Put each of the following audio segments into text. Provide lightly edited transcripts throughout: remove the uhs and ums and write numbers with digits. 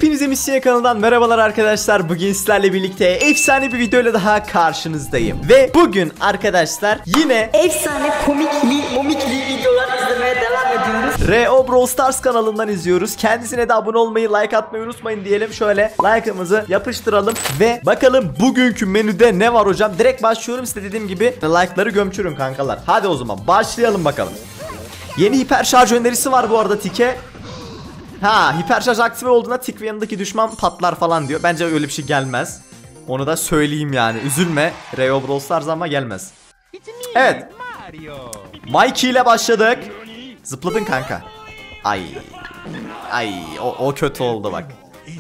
Hepinize Misyon kanalından merhabalar arkadaşlar. Bugün sizlerle birlikte efsane bir videoyla daha karşınızdayım. Ve bugün arkadaşlar yine efsane komikli videolar izlemeye devam ediyoruz. R.O. Brawl Stars kanalından izliyoruz. Kendisine de abone olmayı, like atmayı unutmayın diyelim. Şöyle like'ımızı yapıştıralım ve bakalım bugünkü menüde ne var hocam. Direkt başlıyorum, size dediğim gibi like'ları gömçürün kankalar. Hadi o zaman başlayalım bakalım. Yeni hiper şarj önerisi var bu arada Tike. Ha, hiper şarj aktive olduğunda Tik ve yanındaki düşman patlar falan diyor. Bence öyle bir şey gelmez. Onu da söyleyeyim yani. Üzülme R.O. Brawl Stars ama gelmez. Evet. Mikey ile başladık. Zıpladın kanka. Ay o kötü oldu bak.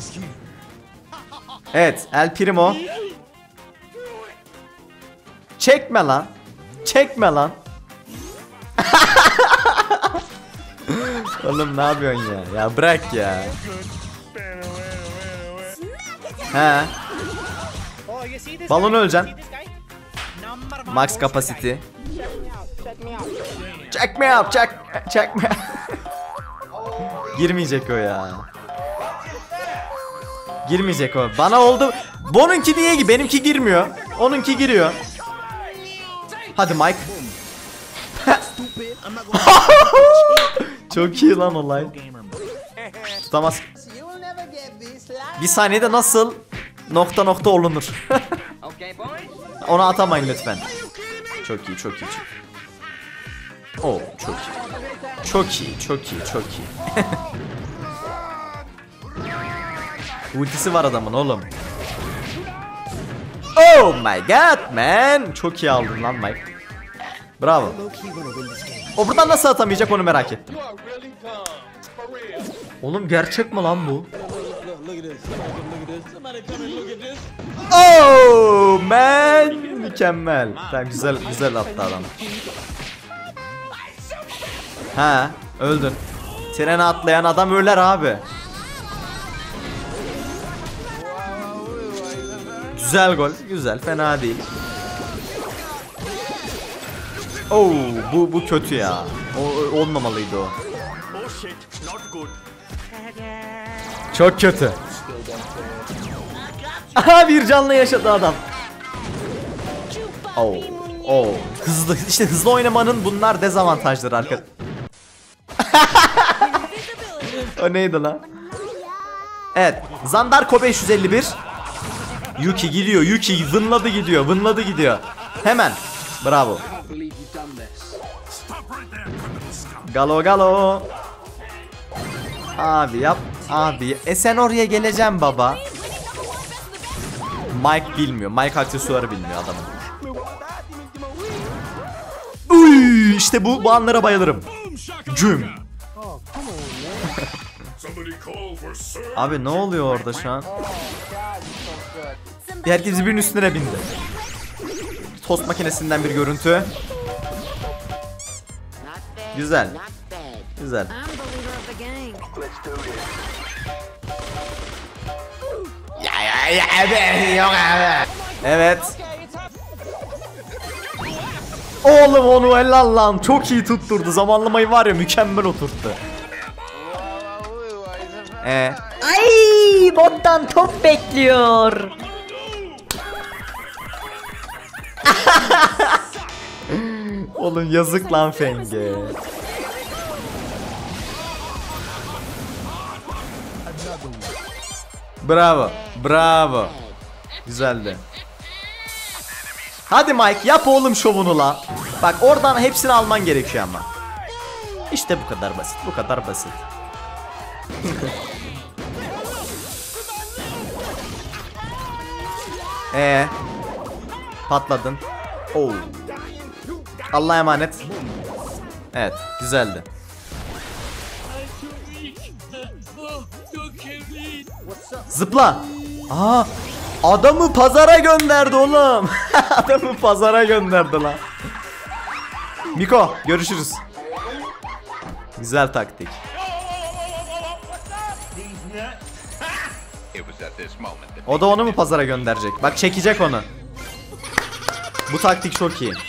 Evet, El Primo. Çekme lan. Çekme lan. Oğlum ne yapıyorsun ya? Ya bırak ya. He. Balonu öleceksin. Max capacity. Check me out, check me. Girmeyecek o ya. Girmeyecek o. Bana oldu. Bonunki diye ki benimki girmiyor. Onunki giriyor. Hadi Mike. Çok iyi lan olay. Tutamaz. Bir saniyede nasıl nokta olunur? Onu atamayın lütfen. Çok iyi. Oo, çok iyi. Ultisi var adamın oğlum. Oh my god man. Çok iyi aldın lan Mike. Bravo. O buradan nasıl atamayacak onu merak ettim. Oğlum gerçek mi lan bu? Oh man, mükemmel. Tamam, güzel attı adam. Ha, öldün. Trene atlayan adam öler abi. Güzel gol, güzel, fena değil. Oh, bu kötü ya. O olmamalıydı o. Çok kötü. Aha, bir canlı yaşadı adam. Oh. Hızlı, işte hızlı oynamanın bunlar dezavantajları arkadaşlar. O neydi lan? Evet, Zandarko 551. Yuki gidiyor, vınladı gidiyor. Hemen. Bravo. Galo. Abi yap. Abi. Sen oraya geleceğim baba. Mike bilmiyor. Mike aksesuarı bilmiyor adamın. Uy, işte bu anlara bayılırım. Cüm. Abi ne oluyor orada şu an? Herkes birbirinin üstüne bindi. Tost makinesinden bir görüntü. Güzel. Evet. Oğlum onu helal lan. Çok iyi tutturdu. Zamanlamayı var ya, mükemmel oturttu. Ay, bottan top bekliyor. Oğlum yazık lan Fenge. Bravo. Güzeldi. Hadi Mike, yap oğlum şovunu la. Bak oradan hepsini alman gerekiyor ama. İşte bu kadar basit. Patladın. Oo. Allah'a emanet. Evet, güzeldi. Zıpla. Aa, adamı pazara gönderdi oğlum. Adamı pazara gönderdi lan. Miko, görüşürüz. Güzel taktik. O da onu mu pazara gönderecek? Bak, çekecek onu. Bu taktik çok iyi.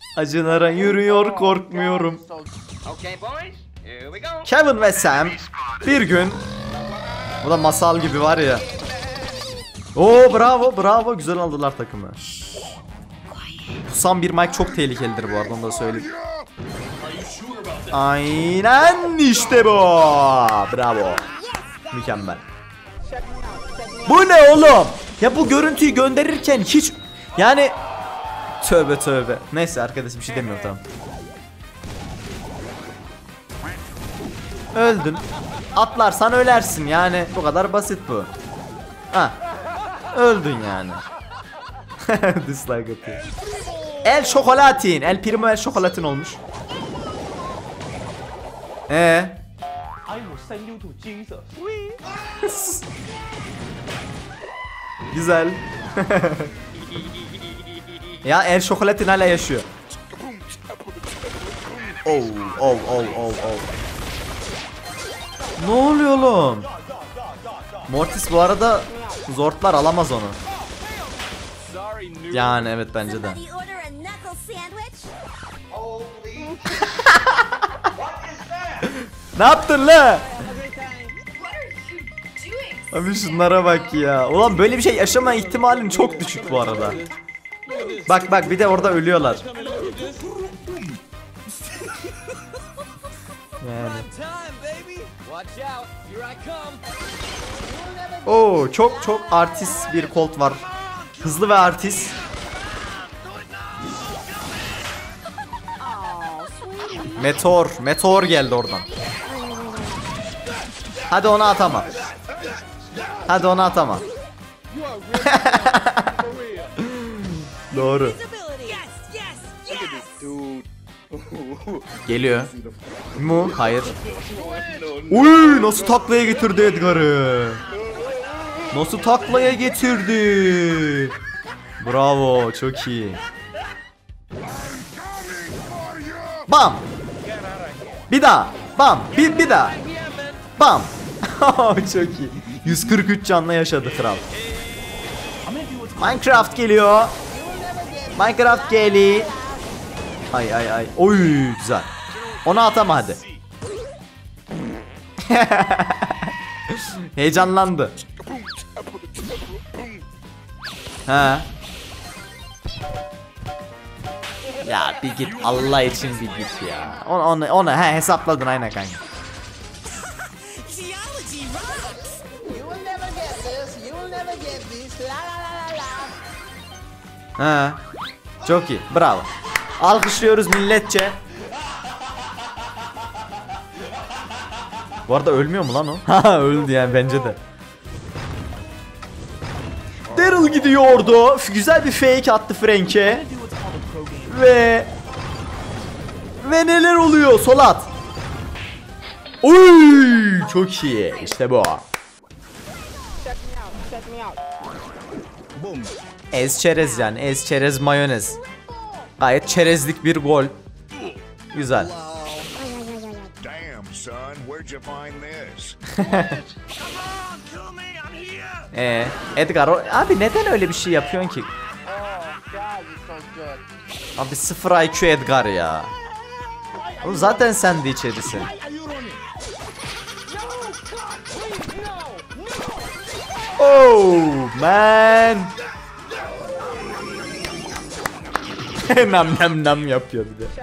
Acılara yürüyor, korkmuyorum. Kevin ve Sam Bir gün. Bu da masal gibi var ya. Oo bravo bravo, güzel aldılar takımı. Pusan bir Mike çok tehlikelidir bu arada, onu da söyleyeyim. Aynen işte bu. Bravo. Mükemmel. Bu ne oğlum? Ya bu görüntüyü gönderirken hiç yani tövbe tövbe. Neyse arkadaşım bir şey demiyorum, tamam. Öldün. Atlarsan ölersin yani, bu kadar basit bu. Ha. Öldün yani. Dislike atıyor. El şokolatin. El primo el şokolatin olmuş. Güzel. Ya el şokolatin hala yaşıyor. Oh. Ne oluyor oğlum? Mortis bu arada Zordlar alamaz onu. Yani evet bence de. Ne yaptın la? Abi şunlara bak ya. Ulan böyle bir şey yaşama ihtimalin çok düşük bu arada. Bak bir de orada ölüyorlar. Yani. Oo çok artist bir Colt var. Hızlı ve artist. Meteor geldi oradan. Hadi onu atama. Doğru. Geliyor. Mu? Hayır. Uy, nasıl taklaya getirdi Edgar'ı? Nasıl taklaya getirdi? Bravo, çok iyi. Bam. Bir daha. Bam. Bir daha. Bam. Çok iyi. 143 canla yaşadı kral. Minecraft geliyor. Minecraft geliyor. Ay. Oy güzel. Onu atama hadi. Heyecanlandı. Ha. Ya bir git Allah için, bir git ya. Onu hesapladın aynen kanka. Ha. Çok iyi. Bravo. Alkışlıyoruz milletçe. Bu arada ölmüyor mu lan o? Ha öldü yani bence de. Daryl gidiyordu. Güzel bir fake attı Frank'e. Ve neler oluyor? Sol at. Oy çok iyi. İşte bu. Ez çerez yani. Ez çerez mayonez. Gayet çerezlik bir gol. Güzel. Edgar abi neden öyle bir şey yapıyorsun ki? Abi 0 IQ Edgar ya. Oğlum zaten sen de içerisin. Oh man. nam yapıyor bir de.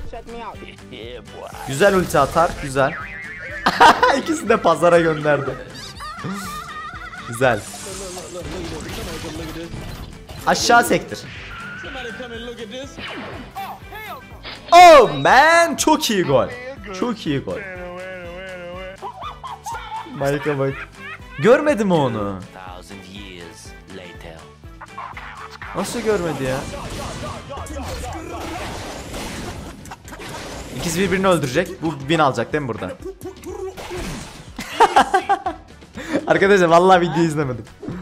Güzel ulti atar, güzel. İkisi de pazara gönderdi. Güzel. Aşağı sektir. Oh man, çok iyi gol. Çok iyi gol. Mike'a bak. Görmedi mi onu? Nasıl görmedi ya? İkisi birbirini öldürecek. Bu win alacak değil mi burada? Arkadaşlar vallahi video izlemedim.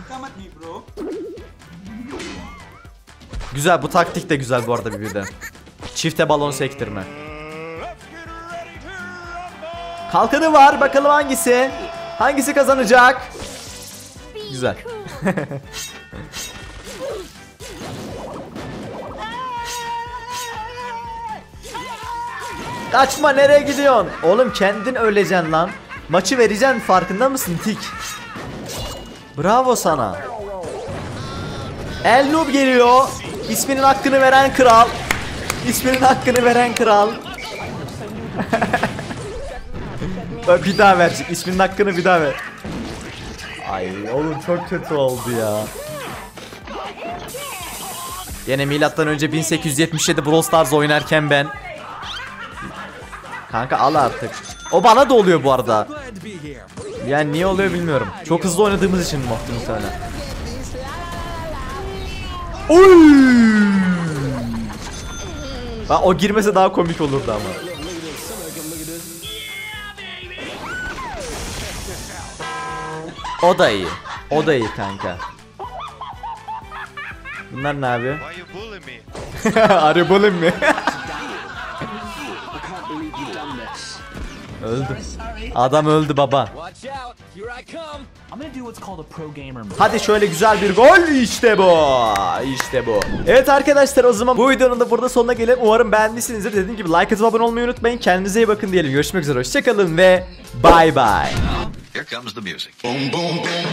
Güzel, bu taktik de güzel bu arada birbirine. Çifte balon sektirme. Kalkanı var, bakalım hangisi? Hangisi kazanacak? Güzel. Kaçma, nereye gidiyorsun? Oğlum kendin öleceksin lan. Maçı vereceksin, farkında mısın Tik? Bravo sana. El Noob geliyor. İsminin hakkını veren kral. İsminin hakkını veren kral. Bir daha verecek. İsminin hakkını bir daha ver. Ay oğlum çok kötü oldu ya. Yine milattan önce 1877 Brawl Stars oynarken ben. Kanka al artık. O bana da oluyor bu arada. Yani niye oluyor bilmiyorum. Çok hızlı oynadığımız için muhtemelen. Oy! O girmese daha komik olurdu ama. O da iyi. O da iyi kanka. Bunlar ne yapıyor? Are you bullying me? Öldü. Adam öldü baba. Hadi şöyle güzel bir gol. İşte bu. İşte bu. Evet arkadaşlar, o zaman bu videonun da burada sonuna gelelim. Umarım beğenmişsinizdir. Dediğim gibi like atıp abone olmayı unutmayın. Kendinize iyi bakın diyelim. Görüşmek üzere. Hoşçakalın ve bye bye. Here comes the music. Boom, boom, boom.